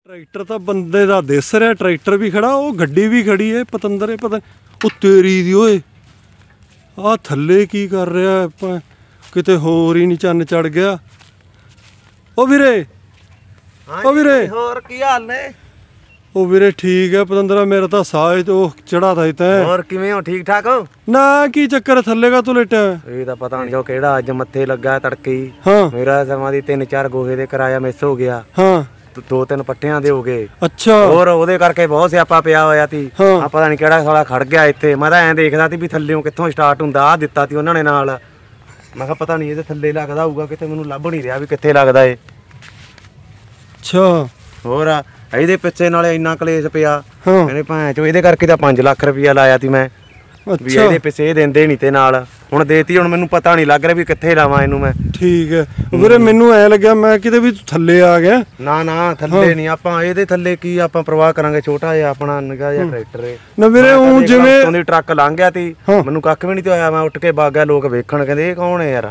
Tractor तो बंदे दा दिस रहा, ट्रैक्टर भी खड़ा, वो गड्डी भी खड़ी है। पतंदर है पता ओ तेरी दी ओए आ थल्ले की कर रहा है, किते होर ही नहीं चन्न चढ़ गया। ओ वीरे ओ वीरे ਹੋਰ ਕੀ ਹਾਲ ਨੇ? ओ वीरे ठीक है पतंदरा, मेरा तो साह तो चढ़ा था इतना। ਹੋਰ ਕਿਵੇਂ ਹੋ? ਠੀਕ ਠਾਕ ਹੋ? ना की चक्कर थल्ले का तू लेटा है? ਇਹ ਤਾਂ ਪਤਾ ਨਹੀਂ ਜੋ ਕਿਹੜਾ ਅੱਜ ਮੱਥੇ ਲੱਗਾ ਤੜਕੇ ਹੀ। हाँ ਮੇਰਾ ਸਮਾਂ ਦੀ 3-4 ਗੋਹੇ ਦੇ ਕਿਰਾਇਆ ਮਿਸ ਹੋ ਗਿਆ, हाँ 2-3 ਪੱਠਿਆਂ ਦੇ ਹੋ ਗਏ। अच्छा ਹੋਰ ਉਹਦੇ ਕਰਕੇ ਬਹੁਤ ਸਿਆਪਾ ਪਿਆ ਹੋਇਆ ਸੀ। ਹਾਂ। ਆ ਪਤਾ ਨਹੀਂ ਕਿਹੜਾ ਸਾਲਾ ਖੜ ਗਿਆ ਇੱਥੇ। ਮੈਂ ਤਾਂ ਐਂ ਦੇਖਦਾ ਸੀ ਵੀ ਥੱਲੇੋਂ ਕਿੱਥੋਂ ਸਟਾਰਟ ਹੁੰਦਾ, ਆ ਦਿੱਤਾ ਸੀ ਉਹਨਾਂ ਨੇ ਨਾਲ। ਮੈਂ ਕਿਹਾ ਪਤਾ ਨਹੀਂ ਇਹਦੇ ਥੱਲੇ ਲੱਗਦਾ ਹੋਊਗਾ ਕਿਤੇ, ਮੈਨੂੰ ਲੱਭ ਨਹੀਂ ਰਿਹਾ ਵੀ ਕਿੱਥੇ ਲੱਗਦਾ ਏ। अच्छा ਹੋਰ ਇਹਦੇ ਪਿੱਛੇ ਨਾਲੇ ਇੰਨਾ ਕਲੇਸ਼ ਪਿਆ, हाँ ਕਹਿੰਦੇ ਭਾਂ ਚੋ ਇਹਦੇ ਕਰਕੇ ਤਾਂ 5 ਲੱਖ ਰੁਪਇਆ ਲਾਇਆ ਸੀ ਮੈਂ ਵੀ अच्छा ਇਹਦੇ ਪਿੱਛੇ ਇਹ ਦਿੰਦੇ ਨਹੀਂ ਤੇ ਨਾਲ ਹੁਣ ਦੇਤੀ। ਹੁਣ ਮੈਨੂੰ ਪਤਾ ਨਹੀਂ ਲੱਗ ਰਿਹਾ ਵੀ ਕਿੱਥੇ ਲਾਵਾਂ ਇਹਨੂੰ ਮੈਂ। ठीक है ਵੀਰੇ, ਮੈਨੂੰ ਐ ਲੱਗਿਆ ਮੈਂ ਕਿਤੇ ਵੀ ਤੂੰ ਥੱਲੇ ਆ ਗਿਆ। ਨਾ ਨਾ ਥੱਲੇ ਨਹੀਂ, ਆਪਾਂ ਇਹਦੇ ਥੱਲੇ ਕੀ ਆਪਾਂ ਪ੍ਰਵਾਹ ਕਰਾਂਗੇ, ਛੋਟਾ ਜਿਹਾ ਆਪਣਾ ਨਿੱਘਾ ਜਿਹਾ ਟਰੈਕਟਰ ਏ। ਨਾ ਵੀਰੇ ਉਹ ਜਿਵੇਂ ਉੱਤੋਂ ਦੀ ਟਰੱਕ ਲੰਘ ਗਿਆ ਤੀ, ਹਾਂ। ਮੈਨੂੰ ਕੱਖ ਵੀ ਨਹੀਂ ਤੇ ਹੋਇਆ। ਮੈਂ ਉੱਠ ਕੇ ਵਗ ਗਿਆ, ਲੋਕ ਵੇਖਣ ਕਹਿੰਦੇ ਇਹ ਕੌਣ ਹੈ ਯਾਰ।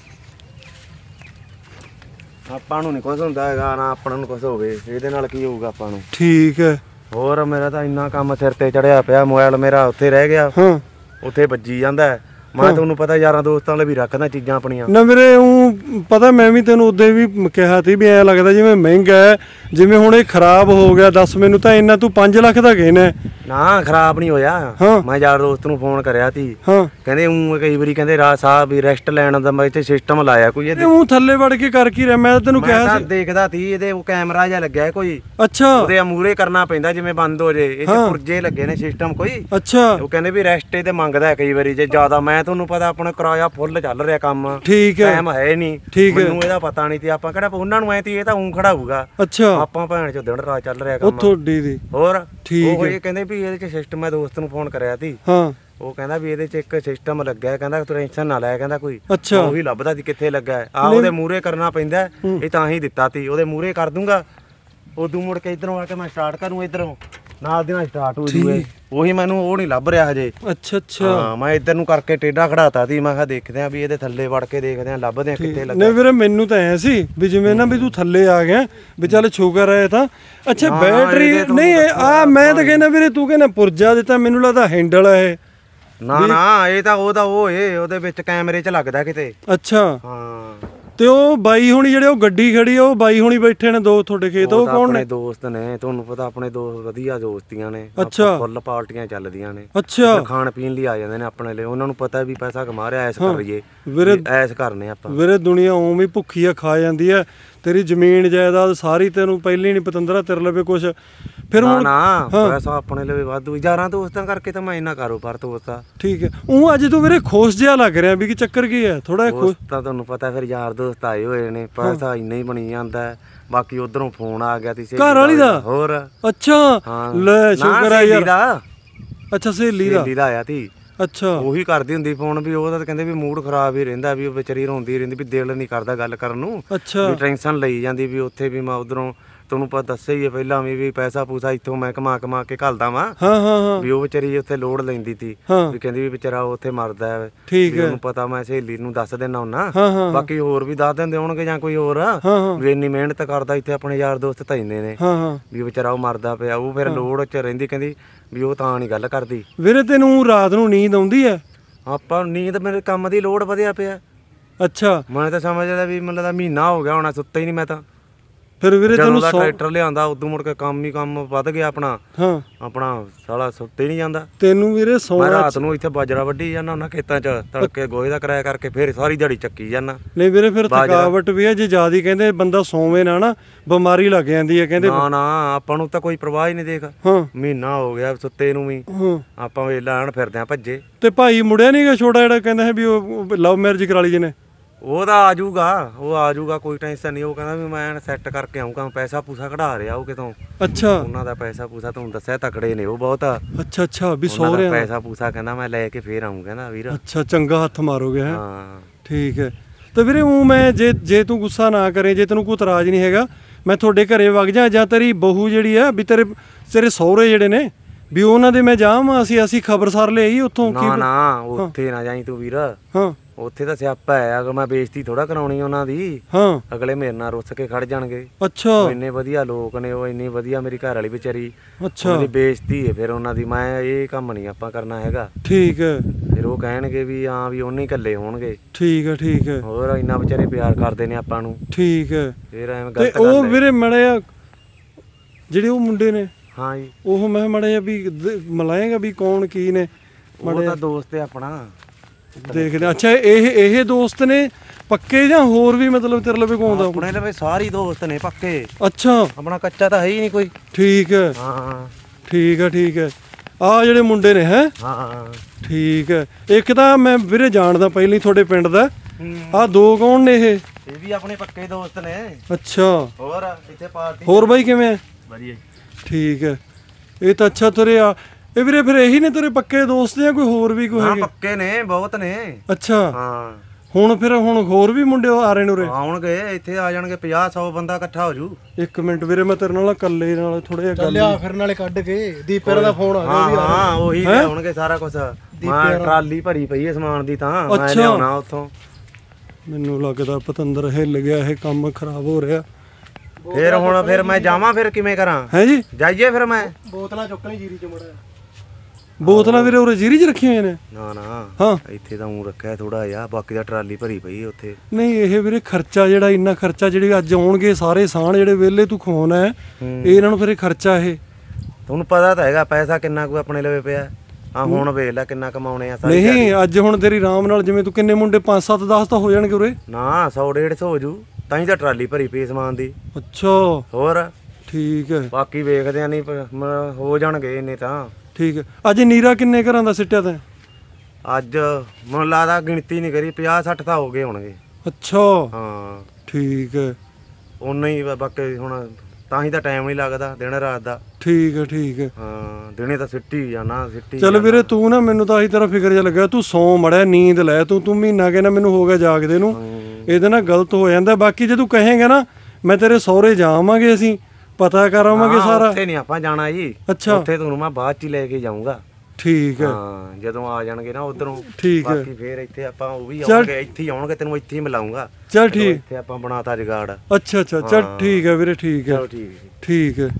ਆਪਾਂ ਨੂੰ ਨਹੀਂ ਕੁਝ ਹੁੰਦਾ ਹੈਗਾ, ਨਾ ਆਪਣਾ ਨੂੰ ਕੁਝ ਹੋਵੇ, ਇਹਦੇ ਨਾਲ ਕੀ ਹੋਊਗਾ ਆਪਾਂ ਨੂੰ। ਠੀਕ ਹੈ। ਹੋਰ ਮੇਰਾ ਤਾਂ ਇੰਨਾ ਕੰਮ ਸਿਰ ਤੇ ਚੜਿਆ ਪਿਆ, ਮੋਬਾਈਲ ਮੇਰਾ ਉੱਥੇ ਰਹਿ ਗਿਆ, ਹਾਂ ਉੱਥੇ ਵੱਜੀ ਜਾਂਦਾ ਹੈ। ਮੈਂ ਤੁਹਾਨੂੰ ਪਤਾ ਯਾਰਾਂ ਦੋਸਤਾਂ ਲਈ ਵੀ ਰੱਖਦਾ ਚੀਜ਼ਾਂ ਆਪਣੀਆਂ। ਨਾ ਵੀਰੇ ਉਹ ਪਤਾ, ਮੈਂ ਵੀ ਤੈਨੂੰ ਉਦੋਂ ਵੀ ਕਿਹਾ ਸੀ ਵੀ ਐ ਲੱਗਦਾ ਜਿਵੇਂ ਮਹਿੰਗਾ ਹੈ, ਜਿਵੇਂ ਹੁਣ ਇਹ ਖਰਾਬ ਹੋ ਗਿਆ। ਦੱਸ ਮੈਨੂੰ ਤਾਂ ਇੰਨਾ ਤੂੰ 5 ਲੱਖ ਦਾ ਕਹਿਣਾ। ਨਾ ਖਰਾਬ ਨਹੀਂ ਹੋਇਆ, ਹਾਂ। ਮੈਂ ਯਾਰ ਦੋਸਤ ਨੂੰ ਫੋਨ ਕਰਿਆ ਸੀ, ਹਾਂ ਕਹਿੰਦੇ ਉਹ ਕਈ ਵਾਰੀ ਕਹਿੰਦੇ ਰਾਜ ਸਾਹਿਬ ਵੀ ਰੈਸਟ ਲੈਣ ਦਾ ਮੈਂ ਇੱਥੇ ਸਿਸਟਮ ਲਾਇਆ ਕੋਈ ਇਹਦੇ। ਉਹ ਥੱਲੇ ਵੜ ਕੇ ਕਰ ਕੀ ਰਿਹਾ? ਮੈਂ ਤਾਂ ਤੈਨੂੰ ਮੈਂ ਕਿਹਾ ਤਾਂ ਸੀ। ਦੇਖਦਾ ਸੀ ਇਹਦੇ ਉਹ ਕੈਮਰਾ ਜਿਹਾ ਲੱਗਿਆ ਕੋਈ, ਅੱਛਾ ਉਹਦੇ ਮੂਹਰੇ ਕਰਨਾ ਪੈਂਦਾ ਜਿਵੇਂ ਬੰਦ ਹੋ ਜੇ। ਇਹ ਹਾਂ। ਪੁਰਜੇ ਲੱਗੇ ਨੇ ਸਿਸਟਮ ਕੋਈ। ਅੱਛਾ ਉਹ ਕਹਿੰਦੇ ਵੀ ਰੈਸਟ ਤੇ ਮੰਗਦਾ ਕਈ ਵਾਰੀ ਜੇ ਜ਼ਿਆਦਾ। ਮੈਂ ਤੁਹਾਨੂੰ ਪਤਾ ਆਪਣਾ ਕਿਰਾਇਆ ਫੁੱਲ ਚੱਲ ਰਿਹਾ ਕੰਮ, ਠੀਕ ਹੈ ਟਾਈਮ ਹੈ ਨਹੀਂ, ਠੀਕ ਹੈ। ਮੈਨੂੰ ਇਹਦਾ ਪਤਾ ਨਹੀਂ ਸੀ। ਆਪਾਂ ਕਿਹੜਾ ਉਹਨਾਂ ਨੂੰ ਐ ਤੀ ਇਹ ਤਾਂ ਉਂ ਖੜਾ ਹੋਊਗਾ, ਅੱਛਾ ਆਪਾਂ ਭੈਣ ਚੋਂ ਦਿਨ ਰਾਤ ਚੱਲ ਰਿਹਾ ਉਹ ਕੰਮ। ਤੁਹਾਡੀ ਦੀ ਹੋਰ ਠੀਕ ਉਹ ਹੈ। ਇਹ ਕਹਿੰਦੇ ਵੀ ਇਹਦੇ ਚ ਸਿਸਟਮ, ਮੈਂ ਦੋਸਤ ਨੂੰ ਫੋਨ ਕਰਿਆ ਸੀ, ਹਾਂ ਉਹ ਕਹਿੰਦਾ ਵੀ ਇਹਦੇ ਚ ਇੱਕ ਸਿਸਟਮ ਲੱਗਿਆ, ਕਹਿੰਦਾ ਤੂੰ ਟੈਨਸ਼ਨ ਨਾ ਲੈ, ਕਹਿੰਦਾ ਕੋਈ। ਅੱਛਾ ਉਹ ਵੀ ਲੱਭਦਾ ਸੀ ਕਿੱਥੇ ਲੱਗਾ ਹੈ। ਆ ਉਹਦੇ ਮੂਹਰੇ ਕਰਨਾ ਪੈਂਦਾ, ਇਹ ਤਾਂ ਹੀ ਦਿੱਤਾ ਸੀ। ਉਹਦੇ ਮੂਹਰੇ ਕਰ ਦੂੰਗਾ, ਉਦੋਂ ਮੁੜ ਕੇ ਇਧਰੋਂ ਆ ਕੇ ਮੈਂ ਸਟਾਰਟ ਕਰੂੰ, ਇਧਰੋਂ ਨਾਲ ਦੀ ਨਾਲ ਸਟਾਰਟ ਹੋ ਜੂਏ। ਉਹੀ ਮੈਨੂੰ ਉਹ ਨਹੀਂ ਲੱਭ ਰਿਹਾ ਹਜੇ। ਅੱਛਾ ਅੱਛਾ ਹਾਂ ਮੈਂ ਇਧਰ ਨੂੰ ਕਰਕੇ ਟੇਢਾ ਖੜਾਤਾ ਸੀ। ਮੈਂ ਕਿਹਾ ਦੇਖਦੇ ਆ ਵੀ ਇਹਦੇ ਥੱਲੇ ਵੜ ਕੇ ਦੇਖਦੇ ਆ, ਲੱਭਦੇ ਆ ਕਿੱਥੇ ਲੱਗਾ। ਨਹੀਂ ਵੀਰੇ, ਮੈਨੂੰ ਤਾਂ ਐ ਸੀ ਵੀ ਜਿਵੇਂ ਨਾ ਵੀ ਤੂੰ ਥੱਲੇ ਆ ਗਿਆ ਵੀ ਚੱਲ ਸ਼ੁਕਰ ਹੈ ਤਾਂ। ਅੱਛਾ ਬੈਟਰੀ ਨਹੀਂ ਆ, ਮੈਂ ਤਾਂ ਕਹਿੰਦਾ ਵੀਰੇ ਤੂੰ ਕਹਿੰਦਾ ਪੁਰਜਾ ਦਿੱਤਾ, ਮੈਨੂੰ ਲੱਗਦਾ ਹੈਂਡਲ ਹੈ ਇਹ। ਨਾ ਨਾ ਇਹ ਤਾਂ ਉਹਦਾ ਉਹ ਏ, ਉਹਦੇ ਵਿੱਚ ਕੈਮਰੇ 'ਚ ਲੱਗਦਾ ਕਿਤੇ। ਅੱਛਾ ਹਾਂ ਤੇ ਉਹ ਬਾਈ ਹੁਣੀ ਜਿਹੜੇ ਉਹ ਗੱਡੀ ਖੜੀ ਆ, ਉਹ ਬਾਈ ਹੁਣੀ ਬੈਠੇ ਨੇ ਦੋ ਤੁਹਾਡੇ ਖੇਤ, ਉਹ ਕੌਣ ਨੇ? ਆਪਣੇ ਦੋਸਤ ਨੇ, ਤੁਹਾਨੂੰ ਪਤਾ ਆਪਣੇ ਦੋਸਤ ਵਧੀਆ ਦੋਸਤੀਆਂ ਨੇ। ਅੱਛਾ। ਫੁੱਲ ਪਾਰਟੀਆਂ ਚੱਲਦੀਆਂ ਨੇ, ਅੱਛਾ ਖਾਣ ਪੀਣ ਲਈ ਆ ਜਾਂਦੇ ਨੇ ਆਪਣੇ ਲਈ। ਉਹਨਾਂ ਨੂੰ ਪਤਾ ਵੀ ਪੈਸਾ ਕਮਾ ਰਿਹਾ, ਐਸ ਕਰੀਏ ਵੀਰੇ। ਐਸ ਕਰਨੇ ਆਪਾਂ। ਵੀਰੇ ਦੁਨੀਆ ਉਵੇਂ ਭੁੱਖੀ ਆ, ਖਾ ਜਾਂਦੀ ਆ। ਤੇਰੀ ਜ਼ਮੀਨ ਜਾਇਦਾਦ ਸਾਰੀ ਤੈਨੂੰ ਪਹਿਲੀ ਨਹੀਂ ਪਤੰਦਰਾ, ਤੇਰੇ ਲਵੇ ਕੁਛ ਫਿਰ ਨਾ ਹੁਣ। ਨਾ ਪੈਸਾ ਆਪਣੇ ਲਈ ਵਾਧੂ, ਯਾਰਾਂ ਦੋਸਤਾਂ ਕਰਕੇ ਤਾਂ ਮੈਂ ਇੰਨਾ ਕਾਰੋਬਾਰ ਤੋਰਤਾ। ਠੀਕ ਹੈ। ਉਹ ਅੱਜ ਤੂੰ ਵੀਰੇ ਖੁਸ਼ ਜਿਹਾ ਲੱਗ ਰਿਹਾ ਵੀ ਕੀ ਚੱਕਰ ਕੀ ਹੈ? ਥੋੜਾ ਜਿਹਾ ਖੁਸ਼ ਤਾਂ ਤੁਹਾਨੂੰ ਪਤਾ ਫਿਰ ਯਾਰ ਦੋਸਤ ਆਏ ਹੋਏ ਨੇ, ਪੈਸਾ ਇੰਨਾ ਹੀ ਬਣੀ ਜਾਂਦਾ ਹੈ। ਬਾਕੀ ਉਧਰੋਂ ਫੋਨ ਆ ਗਿਆ ਸੀ ਘਰ ਵਾਲੀ ਦਾ। ਹੋਰ ਅੱਛਾ ਹਾਂ। ਲੈ ਸ਼ੁਕਰ ਹੈ ਯਾਰ। ਦਾ ਅੱਛਾ ਸਹੇਲੀ ਦਾ ਆਇਆ ਸੀ। ਅੱਛਾ ਉਹੀ ਕਰਦੀ ਹੁੰਦੀ ਫੋਨ ਵੀ, ਉਹਦਾ ਤਾਂ ਕਹਿੰਦੇ ਵੀ ਮੂਡ ਖਰਾਬ ਹੀ ਰਹਿੰਦਾ, ਵੀ ਉਹ ਵਿਚਾਰੀ ਰੋਂਦੀ ਰਹਿੰਦੀ ਵੀ ਦਿਲ ਨਹੀਂ ਕਰਦਾ ਗੱਲ ਕਰਨ ਨੂੰ, ਅੱਛਾ ਵੀ ਟੈਨਸ਼ਨ ਲਈ ਜਾਂਦੀ ਵੀ ਉੱਥੇ ਵੀ ਮੈਂ ਉਧਰੋਂ ਤੁਹਾਨੂੰ ਪਤਾ ਦੱਸਿਆ ਹੀ ਹੈ ਪਹਿਲਾਂ ਵੀ ਪੈਸਾ ਪੂਸਾ ਇੱਥੋਂ ਮੈਂ ਕਮਾ ਕੇ ਘੱਲਦਾ ਵਾਂ। ਹਾਂ ਹਾਂ ਹਾਂ ਵੀ ਉਹ ਵਿਚਾਰੀ ਉੱਥੇ ਲੋੜ ਲੈਂਦੀ ਸੀ, ਹਾਂ ਵੀ ਕਹਿੰਦੀ ਵੀ ਵਿਚਾਰਾ ਉੱਥੇ ਮਰਦਾ ਹੈ। ਠੀਕ ਹੈ। ਉਹਨੂੰ ਪਤਾ ਮੈਂ ਸਹੇਲੀ ਨੂੰ ਦੱਸ ਦੇਣਾ ਹੁੰਨਾ, ਹਾਂ ਹਾਂ ਬਾਕੀ ਹੋਰ ਵੀ ਦੱਸ ਦਿੰਦੇ ਹੋਣਗੇ ਜਾਂ ਕੋਈ ਹੋਰ ਹਾਂ ਹਾਂ ਵੀ ਇੰਨੀ ਮਿਹਨਤ ਕਰਦਾ ਇੱਥੇ ਆਪਣੇ ਯਾਰ ਦੋਸਤ ਤਾਂ ਇੰਨੇ ਨੇ ਹਾਂ ਹਾਂ ਵੀ ਵਿਚਾਰਾ ਉਹ ਮਰਦਾ ਪਿਆ। ਉਹ ਫਿਰ ਲੋੜ 'ਚ ਰਹਿੰਦੀ, ਕਹਿੰਦੀ ਵੀ ਉਹ ਤਾਂ ਨਹੀਂ ਗੱਲ ਕਰਦੀ। ਵੀਰੇ ਤੈਨੂੰ ਰਾਤ ਨੂੰ ਨੀਂਦ ਆਉਂਦੀ ਹੈ? ਆਪਾਂ ਨੀਂਦ, ਮੇਰੇ ਕੰਮ ਦੀ ਲੋੜ ਵਧਿਆ ਪਿਆ। ਅੱਛਾ ਮੈਂ ਤਾਂ ਸਮਝਦਾ ਵੀ ਮਤਲਬ ਦਾ ਮਹੀਨਾ ਹੋ ਗਿਆ ਹੋਣਾ ਸੁੱਤਾ ਹੀ ਨਹੀਂ ਮੈਂ ਤਾਂ। ਫਿਰ ਵੀਰੇ ਜਦੋਂ ਤੈਨੂੰ ਦਾ ਟਰੈਕਟਰ ਲਿਆਂਦਾ ਉਦੋਂ ਮੁੜ ਕੇ ਕੰਮ ਹੀ ਕੰਮ ਵੱਧ ਗਿਆ ਆਪਣਾ। ਹਾਂ ਆਪਣਾ ਸਾਲਾ ਸੁੱਤੇ ਨਹੀਂ ਜਾਂਦਾ। ਤੈਨੂੰ ਵੀਰੇ ਮੈਂ ਸੌਣਾ। ਰਾਤ ਨੂੰ ਇੱਥੇ ਬਾਜਰਾ ਵੱਢੀ ਜਾਂਦਾ ਉਹਨਾਂ ਖੇਤਾਂ 'ਚ, ਤੜਕੇ ਗੋਹੇ ਦਾ ਕਿਰਾਇਆ ਕਰਕੇ ਫਿਰ ਸਾਰੀ ਦਿਹਾੜੀ ਚੱਕੀ ਜਾਂਦਾ। ਨਹੀਂ ਵੀਰੇ ਫਿਰ ਥਕਾਵਟ ਵੀ ਹੈ, ਜੇ ਜ਼ਿਆਦਾ ਕਹਿੰਦੇ ਬੰਦਾ ਸੌਵੇਂ ਨਾ ਬਿਮਾਰੀ ਲੱਗ ਜਾਂਦੀ ਹੈ ਕਹਿੰਦੇ। ਨਾ ਨਾ ਆਪਾਂ ਨੂੰ ਤਾਂ ਕੋਈ ਪਰਵਾਹ ਹੀ ਨਹੀਂ ਦੇਖ। ਹਾਂ ਮਹੀਨਾ ਹੋ ਗਿਆ ਸੁੱਤੇ ਨੂੰ ਵੀ, ਹਾਂ ਆਪਾਂ ਵੇਲਾ ਆਣ ਫਿਰਦੇ ਆ ਭੱਜੇ। ਤੇ ਭਾਈ ਮੁੜਿਆ ਨਹੀਂਗਾ ਛੋਟਾ ਜਿਹੜਾ ਕਹਿੰਦਾ ਹੈ ਵੀ ਉਹ ਲਵ ਮੈਰਿਜ ਕਰਾ ਲਈ ਜਿਹਨੇ? ਉਹ ਤਾਂ ਆ ਜਾਊਗਾ, ਉਹ ਆ ਜਾਊਗਾ, ਕੋਈ ਟੈਨਸ਼ਨ ਨਹੀਂ। ਉਹ ਕਹਿੰਦਾ ਵੀ ਮੈਂ ਸੈੱਟ ਕਰਕੇ ਆਊਂਗਾ, ਪੈਸਾ ਪੂਸਾ ਕਢਾ ਰਿਹਾ ਉਹ ਕਿਤੋਂ। ਅੱਛਾ ਉਹਨਾਂ ਦਾ ਪੈਸਾ ਪੂਸਾ ਤੁਹਾਨੂੰ ਦੱਸਿਆ ਤਕੜੇ ਨੇ ਉਹ ਬਹੁਤ। ਅੱਛਾ ਅੱਛਾ ਵੀ ਉਹਨਾਂ ਦਾ ਸਹੁਰਿਆਂ ਪੈਸਾ ਪੂਸਾ ਕਹਿੰਦਾ ਮੈਂ ਲੈ ਕੇ ਫੇਰ ਆਊਂ, ਕਹਿੰਦਾ ਵੀਰ। ਅੱਛਾ ਚੰਗਾ ਹੱਥ ਮਾਰੋਗੇ ਹੈ? ਹਾਂ ਠੀਕ ਹੈ। ਤੇ ਵੀਰੇ ਉਹ ਮੈਂ ਜੇ ਤੂੰ ਗੁੱਸਾ ਨਾ ਕਰੇ, ਜੇ ਤੈਨੂੰ ਕੋਈ ਇਤਰਾਜ਼ ਨਹੀਂ ਹੈਗਾ, ਮੈਂ ਤੁਹਾਡੇ ਘਰੇ ਵਗ ਜਾ, ਜਾਂ ਤੇਰੀ ਬਹੂ ਜਿਹੜੀ ਆ ਵੀ ਤੇਰੇ ਸਹੁਰੇ ਜਿਹੜੇ ਨੇ ਵੀ ਉਹਨਾਂ ਦੇ ਮੈਂ ਜਾਵਾਂ, ਅਸੀਂ ਖਬਰਸਾਰ ਲੈ ਆਈ ਉੱਥੋਂ। ਨਾ ਨਾ ਉੱਥੇ ਨਾ ਜਾਈ ਤੂੰ ਵੀਰ, ਹਾਂ ਉੱਥੇ ਤਾਂ ਸਿਆਪਾ ਹੈ, ਅਗਰ ਮੈਂ ਬੇਇੱਜ਼ਤੀ ਥੋੜਾ ਕਰਾਉਣੀ ਉਹਨਾਂ ਦੀ। ਹਾਂ ਅਗਲੇ ਮੇਰੇ ਨਾਲ ਰੁੱਸ ਕੇ ਖੜ ਜਾਣਗੇ। ਅੱਛਾ ਉਹ ਇੰਨੇ ਵਧੀਆ ਲੋਕ ਨੇ, ਉਹ ਇੰਨੀ ਵਧੀਆ ਮੇਰੀ ਘਰ ਵਾਲੀ ਵਿਚਾਰੀ, ਅੱਛਾ ਉਹਦੀ ਬੇਇੱਜ਼ਤੀ ਹੈ ਫਿਰ ਉਹਨਾਂ ਦੀ। ਮੈਂ ਇਹ ਕੰਮ ਨਹੀਂ ਆਪਾਂ ਕਰਨਾ ਹੈਗਾ। ਠੀਕ ਹੈ ਫਿਰ ਉਹ ਕਹਿਣਗੇ ਵੀ ਹਾਂ ਵੀ ਉਹਨੇ ਇਕੱਲੇ ਹੋਣਗੇ। ਠੀਕ ਹੈ ਠੀਕ ਹੈ ਹੋਰ ਇੰਨਾ ਵਿਚਾਰੇ ਪਿਆਰ ਕਰਦੇ ਨੇ ਆਪਾਂ ਨੂੰ, ਠੀਕ ਹੈ। ਫਿਰ ਐਵੇਂ ਤੇ ਗਲਤ ਉਹ ਗੱਲ ਹੈ। ਵੀਰੇ ਮੜਿਆ ਜਿਹੜੇ ਉਹ ਮੁੰਡੇ ਨੇ, ਹਾਂ ਜੀ, ਉਹ ਮੈਂ ਮੜਿਆ ਵੀ ਮਲਾਏਗਾ ਵੀ ਕੌਣ ਕੀ ਨੇ, ਉਹ ਤਾਂ ਦੋਸਤ ਹੈ ਆਪਣਾ। ਦੇਖਦੇ। ਅੱਛਾ ਇਹ ਦੋਸਤ ਨੇ ਪੱਕੇ ਜਾਂ ਹੋਰ ਵੀ ਮਤਲਬ ਤੇਰੇ ਲਵੇ ਕੋਉਂਦਾ? ਆਪਣੇ ਲਵੇ ਸਾਰੇ ਦੋਸਤ ਨੇ ਪੱਕੇ। ਅੱਛਾ ਆਪਣਾ ਕੱਚਾ ਤਾਂ ਹੈ ਹੀ ਨਹੀਂ ਕੋਈ। ਠੀਕ ਹੈ ਹਾਂ ਠੀਕ ਹੈ ਠੀਕ ਹੈ। ਆਹ ਜਿਹੜੇ ਮੁੰਡੇ ਨੇ ਹੈ, ਹਾਂ ਠੀਕ ਹੈ। ਇੱਕ ਤਾਂ ਮੈਂ ਵੀਰੇ ਜਾਣਦਾ ਪਹਿਲਾਂ ਹੀ ਤੁਹਾਡੇ ਪਿੰਡ ਦਾ। ਆਹ ਦੋ ਕੌਣ ਨੇ ਇਹ? ਇਹ ਵੀ ਆਪਣੇ ਪੱਕੇ ਦੋਸਤ ਨੇ। ਅੱਛਾ ਹੋਰ ਇੱਥੇ ਪਾਰਟੀ ਹੋਰ ਬਾਈ ਕਿਵੇਂ ਹੈ? ਵਧੀਆ। ਠੀਕ ਹੈ। ਇਹ ਤਾਂ ਅੱਛਾ ਤੁਰਿਆ। ਇਹ ਵੀਰੇ ਫਿਰ ਇਹੀ ਨੇ ਤੇਰੇ ਪੱਕੇ ਦੋਸਤ ਜਾਂ ਕੋਈ ਹੋਰ ਵੀ ਕੋਈ ਹਾਂ ਹੈਗੇ? ਪੱਕੇ ਨੇ, ਬਹੁਤ ਨੇ। ਅੱਛਾ ਹਾਂ ਹੁਣ ਹੋਰ ਵੀ ਮੁੰਡੇ ਆ ਰਹੇ ਨੇ ਉਰੇ? ਆਉਣਗੇ, ਇੱਥੇ ਆ ਜਾਣਗੇ 50-100 ਬੰਦਾ ਇਕੱਠਾ ਹੋ ਜੂ। ਇੱਕ ਮਿੰਟ ਵੀਰੇ ਮੈਂ ਤੇਰੇ ਨਾਲ ਇਕੱਲੇ ਨਾਲ ਥੋੜਾ ਜਿਹਾ ਗੱਲ। ਲਿਆ ਫਿਰ ਨਾਲੇ ਕੱਢ ਕੇ ਦੀਪੇ ਦਾ ਫੋਨ ਆ ਗਿਆ ਵੀ ਹਾਂ ਹਾਂ ਉਹੀ ਲਿਆਉਣਗੇ ਸਾਰਾ ਕੁਝ। ਮੈਂ ਟਰਾਲੀ ਭਰੀ ਪਈ ਹੈ ਸਮਾਨ ਦੀ, ਤਾਂ ਮੈਂ ਅੱਛਾ। ਲਿਆਉਣਾ ਉੱਥੋਂ। ਮੈਨੂੰ ਲੱਗਦਾ ਪਤੰਦਰ ਹਿੱਲ ਗਿਆ, ਇਹ ਕੰਮ ਖਰਾਬ ਹੋ ਰਿਹਾ। ਫਿਰ ਮੈਂ ਜਾਵਾਂ, ਫਿਰ ਕਿਵੇਂ ਕਰਾਂ? ਹੈ ਜੀ ਜਾਈਏ ਫਿਰ ਮੈਂ। ਬੋਤਲਾਂ ਚੁੱਕ ਲਈ ਜੀਰੀ ਚ ਮੁੜਿਆ। ਬੋਤਲਾਂ ਵੀਰੇ ਉਰੇ ਜੀਰੀ 'ਚ ਰੱਖੀਆਂ ਹੋਈਆਂ ਨੇ? ਨਾ ਨਾ ਹਾਂ ਇੱਥੇ ਤਾਂ ਊਂ ਰੱਖਿਆ ਥੋੜਾ ਜਿਹਾ, ਬਾਕੀ ਦਾ ਟਰਾਲੀ ਭਰੀ ਪਈ ਉੱਥੇ। ਨਹੀਂ ਇਹ ਵੀਰੇ ਖਰਚਾ ਜਿਹੜਾ ਇੰਨਾ ਖਰਚਾ, ਜਿਹੜੇ ਅੱਜ ਆਉਣਗੇ ਸਾਰੇ ਸਾਣ ਜਿਹੜੇ ਵਿਹਲੇ ਤੂੰ ਖਵਾਉਣਾ ਹੈ, ਇਹਨਾਂ ਨੂੰ ਫਿਰ ਇਹ ਖਰਚਾ ਇਹ ਤੁਹਾਨੂੰ ਪਤਾ ਤਾਂ ਹੈਗਾ ਪੈਸਾ ਕਿੰਨਾ ਕੁ ਆਪਣੇ ਲਵੇ ਪਿਆ। ਆ ਹੁਣ ਵੇਖ ਲੈ ਕਿੰਨਾ ਕਮਾਉਣੇ ਆ ਸਾਰੇ। ਨਹੀਂ ਅੱਜ ਹੁਣ ਤੇਰੀ ਆਰਾਮ ਨਾਲ ਜਿਵੇਂ ਤੂੰ ਕਿੰਨੇ ਮੁੰਡੇ 5 7 10 ਤਾਂ ਹੋ ਜਾਣਗੇ ਉਰੇ? ਨਾ 100-150 ਹੋ ਜੂ, ਤਾਂ ਹੀ ਤਾਂ ਟਰਾਲੀ ਭਰੀ ਪਈ ਸਮਾਨ ਦੀ। ਅੱਛਾ ਹੋਰ ਠੀਕ ਹੈ ਬਾਕੀ ਵੇਖਦੇ ਆ, ਨਹੀਂ ਹੋ ਜਾਣਗੇ ਇੰਨੇ ਤਾਂ। ਠੀਕ ਹੈ। ਅੱਜ ਨੀਰਾ ਕਿੰਨੇ ਘਰਾਂ ਦਾ ਸਿੱਟਿਆ ਤੈਂ? ਅੱਜ ਮੈਨੂੰ ਲੱਗਦਾ ਗਿਣਤੀ ਨਹੀਂ ਕਰੀ, 50-60 ਤਾਂ ਹੋ ਗਏ ਹੋਣਗੇ। ਅੱਛਾ ਹਾਂ ਠੀਕ ਹੈ ਉਨਾ ਹੀ ਬਾਕੀ ਹੁਣ ਤਾਂ ਹੀ ਤਾਂ ਟਾਈਮ ਨਹੀਂ ਲੱਗਦਾ ਦਿਨ ਰਾਤ ਦਾ। ਠੀਕ ਹੈ ਠੀਕ ਹੈ। ਹਾਂ ਦਿਨੇ ਤਾਂ ਸਿੱਟੀ ਜਾਣਾ ਸਿੱਟੀ। ਚੱਲ ਵੀਰੇ ਤੂੰ ਨਾ, ਮੈਨੂੰ ਤਾਂ ਆਹੀ ਤਰ੍ਹਾਂ ਫਿਕਰ ਜਿਹਾ ਲੱਗਾ, ਤੂੰ ਸੌਂ ਮੜਿਆ, ਨੀਂਦ ਲੈ। ਤੂੰ ਮਹੀਨਾ ਕਹਿੰਦਾ ਮੈਨੂੰ ਹੋ ਗਿਆ ਜਾਗਦੇ ਨੂੰ, ਇਹਦੇ ਨਾਲ ਗਲਤ ਹੋ ਜਾਂਦਾ। ਬਾਕੀ ਜੇ ਤੂੰ ਕਹੇਂਗਾ ਨਾ, ਮੈਂ ਤੇਰੇ ਸਹੁਰੇ ਜਾਵਾਂਗੇ, ਅਸੀਂ ਪਤਾ ਕਰਾਵਾਂਗੇ ਸਾਰਾ। ਉੱਥੇ ਨਹੀਂ ਆਪਾਂ ਜਾਣਾ ਜੀ। ਅੱਛਾ ਉੱਥੇ ਤੁਹਾਨੂੰ ਮੈਂ ਬਾਅਦ ਚ ਹੀ ਲੈ ਕੇ ਜਾਊਂਗਾ। ਠੀਕ ਹੈ ਹਾਂ ਜਦੋਂ ਆ ਜਾਣਗੇ ਨਾ ਉਧਰੋਂ। ਠੀਕ ਹੈ। ਬਾਕੀ ਫੇਰ ਇੱਥੇ ਆਪਾਂ ਉਹ ਵੀ ਆਉਣਗੇ, ਇੱਥੇ ਹੀ ਆਉਣਗੇ, ਤੈਨੂੰ ਇੱਥੇ ਹੀ ਮਿਲਾਉਂਗਾ। ਚੱਲ ਠੀਕ। ਇੱਥੇ ਆਪਾਂ ਬਣਾਤਾ ਜਗਾੜ। ਅੱਛਾ ਅੱਛਾ ਚੱਲ ਠੀਕ ਹੈ ਵੀਰੇ ਠੀਕ ਹੈ ਚਲੋ ਠੀਕ ਹੈ। ਠੀਕ ਹੈ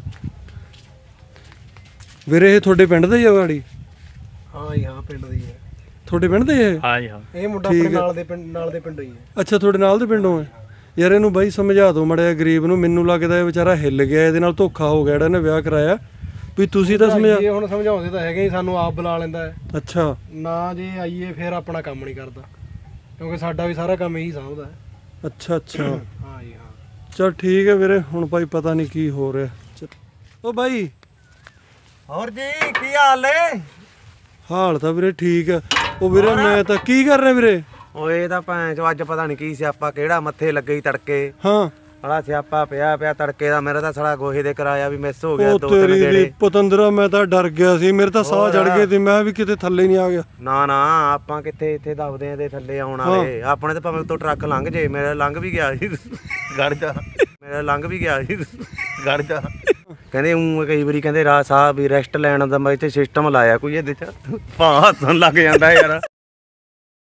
ਵੀਰੇ। ਇਹ ਤੁਹਾਡੇ ਪਿੰਡ ਦਾ ਹੀ ਆ ਗਾੜੀ? ਹਾਂ ਜੀ ਹਾਂ ਪਿੰਡ ਦੀ ਹੈ। ਤੁਹਾਡੇ ਪਿੰਡ ਦਾ ਹੀ ਹੈ? ਹਾਂ ਜੀ ਹਾਂ। ਇਹ ਮੁੰਡਾ ਆਪਣੇ ਨਾਲ ਦੇ ਪਿੰਡੋਂ ਹੀ ਹੈ। ਅੱਛਾ ਤੁਹਾਡੇ ਨਾਲ ਦੇ ਪਿੰਡੋਂ ਹੈ? ਯਾਰ ਇਹਨੂੰ ਬਾਈ ਸਮਝਾ ਦਿਓ ਮੜਿਆ, ਗਰੀਬ ਨੂੰ। ਮੈਨੂੰ ਲੱਗਦਾ ਇਹ ਵਿਚਾਰਾ ਹਿੱਲ ਗਿਆ, ਇਹਦੇ ਨਾਲ ਧੋਖਾ ਹੋ ਗਿਆ ਜਿਹੜਾ ਇਹਨੇ ਵਿਆਹ ਕਰਾਇਆ। ਵੀ ਤੁਸੀਂ ਤਾਂ ਸਮਝਾ। ਇਹ ਹੁਣ ਸਮਝਾਉਂਦੇ ਤਾਂ ਹੈਗੇ ਹੀ, ਸਾਨੂੰ ਆਪ ਬੁਲਾ ਲੈਂਦਾ ਹੈ। ਅੱਛਾ ਨਾ ਜੇ ਆਈਏ ਫਿਰ ਆਪਣਾ ਕੰਮ ਨਹੀਂ ਕਰਦਾ, ਕਿਉਂਕਿ ਸਾਡਾ ਵੀ ਸਾਰਾ ਕੰਮ ਇਹੀ ਸਾਂਭਦਾ ਹੈ। ਅੱਛਾ ਅੱਛਾ ਹਾਂ ਜੀ ਹਾਂ। ਚਲ ਠੀਕ ਹੈ ਵੀਰੇ। ਹੁਣ ਭਾਈ ਪਤਾ ਨਹੀਂ ਕੀ ਹੋ ਰਿਹਾ। ਉਹ ਬਾਈ ਹੋਰ ਜੀ ਕੀ ਹਾਲ ਏ? ਹਾਲ ਤਾਂ ਵੀਰੇ ਠੀਕ ਹੈ। ਉਹ ਵੀਰੇ ਮੈਂ ਤਾਂ ਕੀ ਕਰ ਰਿਹਾ ਵੀਰੇ? ਓਏ ਤਾਂ ਭੈਣ ਚੋ ਅੱਜ ਪਤਾ ਨਹੀਂ ਕੀ ਸਿਆਪਾ ਕਿਹੜਾ ਮੱਥੇ ਲੱਗੇ ਤੜਕੇ। ਹਾਂ ਬੜਾ ਸਿਆਪਾ ਪਿਆ ਤੜਕੇ ਦਾ। ਮੇਰਾ ਤਾਂ ਸਾਲਾ ਗੋਹੇ ਦੇ ਕਰਾਇਆ ਵੀ ਮਿਸ ਹੋ ਗਿਆ, ਉਹ 2-3 ਤੇਰੀ ਗੇੜੇ। ਪਤੰਦਰਾ ਮੈਂ ਤਾਂ ਡਰ ਗਿਆ ਸੀ, ਮੇਰੇ ਤਾਂ ਸਾਹ ਚੜ ਗਏ ਤੇ ਮੈਂ ਵੀ ਕਿਤੇ ਥੱਲੇ ਨਹੀਂ ਆ ਗਿਆ। ਨਾ ਨਾ ਆਪਾਂ ਕਿੱਥੇ ਇੱਥੇ ਦਬਦੇ ਆ ਤੇ ਥੱਲੇ ਆਉਣ ਵਾਲੇ। ਆਪਣੇ ਤਾਂ ਭਾਵੇਂ ਉੱਤੋਂ ਟਰੱਕ ਲੰਘ ਜੇ। ਮੇਰਾ ਲੰਘ ਵੀ ਗਿਆ ਸੀ ਗੜ ਜਾ। ਮੇਰਾ ਲੰਘ ਵੀ ਗਿਆ ਸੀ ਗੜ ਜਾ। ਕਹਿੰਦੇ ਉਹ ਕਈ ਵਾਰੀ ਕਹਿੰਦੇ ਰਾਹ ਸਾਹਿਬ ਵੀ ਰੈਸਟ ਲੈਣ ਦਾ ਮੈਂ ਇੱਥੇ ਸਿਸਟਮ ਲਾਇਆ ਕੋਈ ਇਹਦੇ ਚ। ਭਾਂ ਹੱਸਣ ਲੱਗ ਜਾਂਦਾ ਯਾਰ।